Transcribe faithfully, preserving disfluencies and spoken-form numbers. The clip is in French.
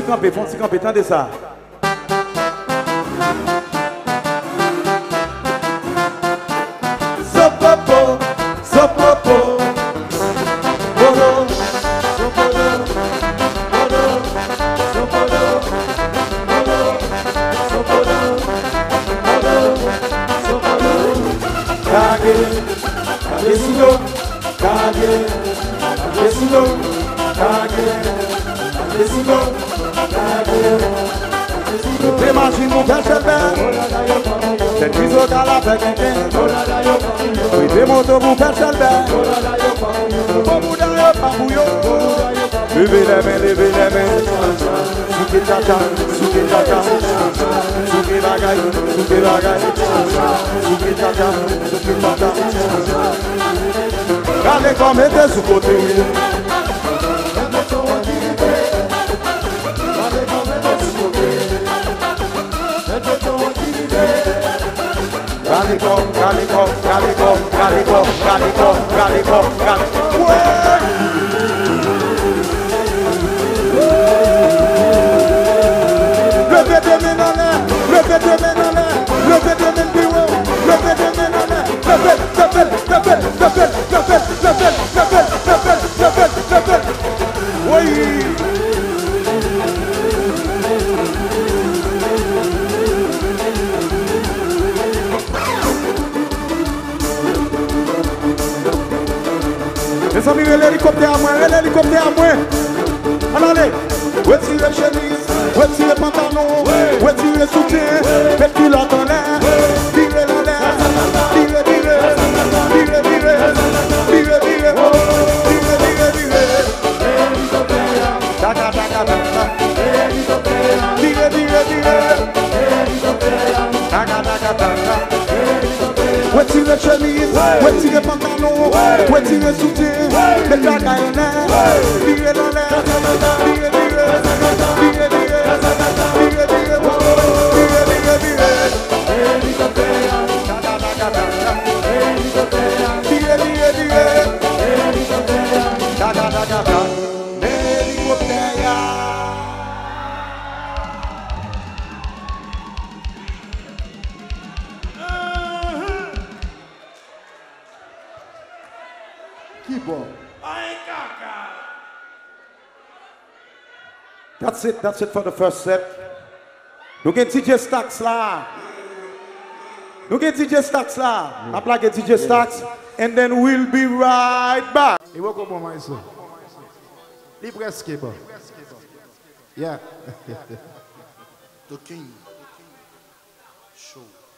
camper, font-ils camper, tendez ça. Sopopo, sopopo, bolo, sopolo, bolo, sopolo, bolo, sopolo, bolo, sopolo. Kage, kage silo, kage, kage silo, kage, kage silo, kage. Imagine mon père Chelbert, c'est plus au gala avec un gain. Oui, des motos mon père Chelbert, pour vous d'ailleurs, pas bouillon. Levez les mains, levez les mains. Souké tata, souké tata, souké bagaille, souké bagaille. Souké tata, souké tata. Regardez comme était sous côté. Calico, calico, calico, calico, calico, calico, calico. Levez deux mains en l'air, levez deux mains en l'air, levez deux mains plus haut, levez deux mains en l'air, levez, levez, levez, levez, levez, levez, levez, levez, levez, levez. Oui. Les amis, l'hélicoptère à moi, l'hélicoptère à moi. Allez, retirez les chemises, retirez les pantalons, retirez les soutiens, faites tout l'autre en l'air, virez en l'air, virez, virez, virez, virez, virez, virez, virez, virez, virez. Taca, taca, taca. Virez, virez, virez. Taca, taca, taca. Retirez les chemises, retirez les pantalons, retirez les soutiens. Le caca en l'air, virez dans l'air, virez, virez, virez, virez, virez, virez, virez, virez, virez. Hélicoptère, virez, virez, virez. Hélicoptère, hélicoptère. Qui bon? That's it, that's it for the first set. Nous avons D J Stax là. Nous avons D J Stax là. I play D J Stax and then we'll be right back. Et vous comment moi ça? Il presque bon. Yeah. The King Show.